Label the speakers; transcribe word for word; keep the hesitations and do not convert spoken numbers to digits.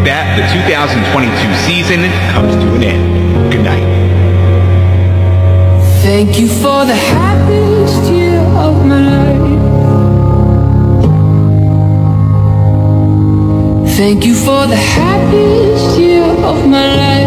Speaker 1: that, the two thousand twenty-two season comes to an end. Good night.
Speaker 2: Thank you for the happiest year of my life. Thank you for the happiest year of my life.